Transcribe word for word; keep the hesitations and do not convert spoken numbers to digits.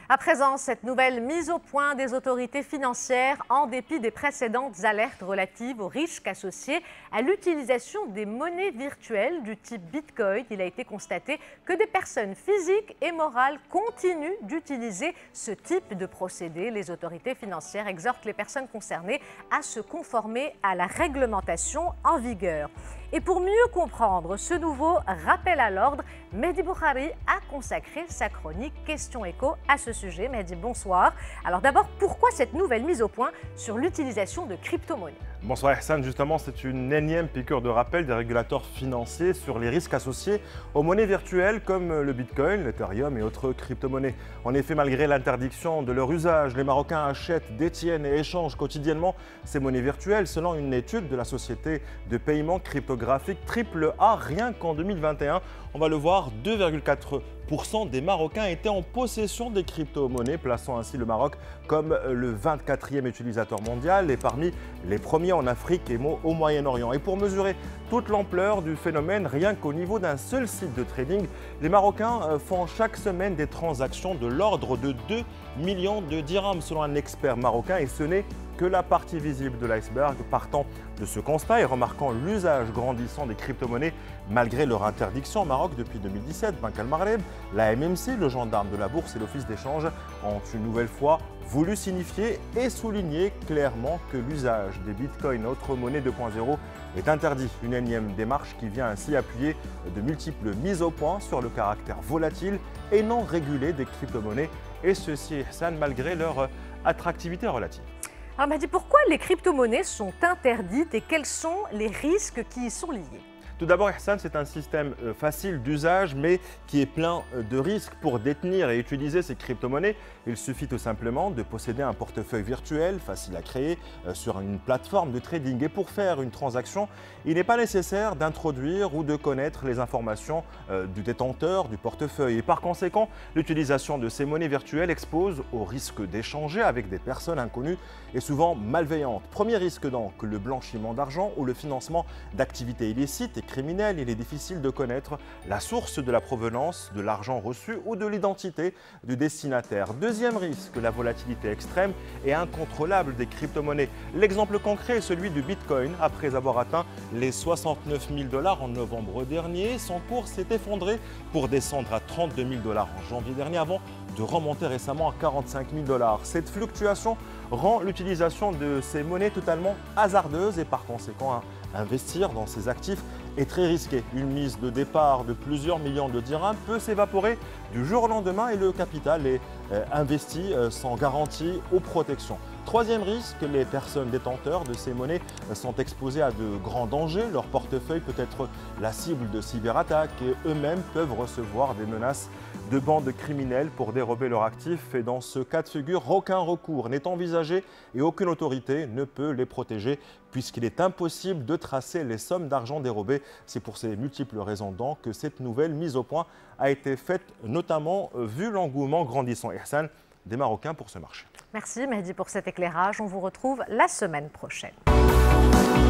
À présent, cette nouvelle mise au point des autorités financières, en dépit des précédentes alertes relatives aux risques associés à l'utilisation des monnaies virtuelles du type Bitcoin, il a été constaté que des personnes physiques et morales continuent d'utiliser ce type de procédé. Les autorités financières exhortent les personnes concernées à se conformer à la réglementation en vigueur. Et pour mieux comprendre ce nouveau rappel à l'ordre, Mehdi Boukhari a consacré sa chronique Question Écho à ce sujet. Mehdi, bonsoir. Alors d'abord, pourquoi cette nouvelle mise au point sur l'utilisation de crypto-monnaies? Bonsoir Hassan, justement c'est une énième piqûre de rappel des régulateurs financiers sur les risques associés aux monnaies virtuelles comme le Bitcoin, l'Ethereum et autres crypto-monnaies. En effet, malgré l'interdiction de leur usage, les Marocains achètent, détiennent et échangent quotidiennement ces monnaies virtuelles. Selon une étude de la société de paiement cryptographique Triple A, rien qu'en deux mille vingt et un, on va le voir, deux virgule quatre pour cent des Marocains étaient en possession des crypto-monnaies, plaçant ainsi le Maroc comme le vingt-quatrième utilisateur mondial et parmi les premiers en Afrique et au Moyen-Orient. Et pour mesurer toute l'ampleur du phénomène, rien qu'au niveau d'un seul site de trading, les Marocains font chaque semaine des transactions de l'ordre de deux millions de dirhams selon un expert marocain, et ce n'est que la partie visible de l'iceberg. Partant de ce constat et remarquant l'usage grandissant des crypto-monnaies malgré leur interdiction au Maroc depuis deux mille dix-sept, Banque Al Maghreb, la M M C, le gendarme de la bourse et l'office d'échange ont une nouvelle fois voulu signifier et souligner clairement que l'usage des bitcoins et autres monnaies deux point zéro est interdit. Une énième démarche qui vient ainsi appuyer de multiples mises au point sur le caractère volatile et non régulé des crypto-monnaies, et ceci, Hassan, malgré leur attractivité relative. Alors Mehdi, pourquoi les crypto-monnaies sont interdites et quels sont les risques qui y sont liés? Tout d'abord, Hassan, c'est un système facile d'usage mais qui est plein de risques. Pour détenir et utiliser ces crypto-monnaies, il suffit tout simplement de posséder un portefeuille virtuel facile à créer sur une plateforme de trading. Et pour faire une transaction, il n'est pas nécessaire d'introduire ou de connaître les informations du détenteur du portefeuille. Et par conséquent, l'utilisation de ces monnaies virtuelles expose au risque d'échanger avec des personnes inconnues et souvent malveillantes. Premier risque donc, le blanchiment d'argent ou le financement d'activités illicites et criminels. Il est difficile de connaître la source de la provenance de l'argent reçu ou de l'identité du destinataire. Deuxième risque, la volatilité extrême et incontrôlable des crypto-monnaies. L'exemple concret est celui du Bitcoin. Après avoir atteint les soixante-neuf mille dollars en novembre dernier, son cours s'est effondré pour descendre à trente-deux mille dollars en janvier dernier avant de remonter récemment à quarante-cinq mille dollars. Cette fluctuation rend l'utilisation de ces monnaies totalement hasardeuse et par conséquent investir dans ces actifs est très risqué. Une mise de départ de plusieurs millions de dirhams peut s'évaporer du jour au lendemain et le capital est euh, investi euh, sans garantie ou protection. Troisième risque, les personnes détenteurs de ces monnaies sont exposées à de grands dangers. Leur portefeuille peut être la cible de cyberattaques et eux-mêmes peuvent recevoir des menaces de bandes criminelles pour dérober leurs actifs. Et dans ce cas de figure, aucun recours n'est envisagé et aucune autorité ne peut les protéger puisqu'il est impossible de tracer les sommes d'argent dérobées. C'est pour ces multiples raisons donc que cette nouvelle mise au point a été faite, notamment vu l'engouement grandissant, Hassan, des Marocains pour ce marché. Merci Mehdi pour cet éclairage. On vous retrouve la semaine prochaine.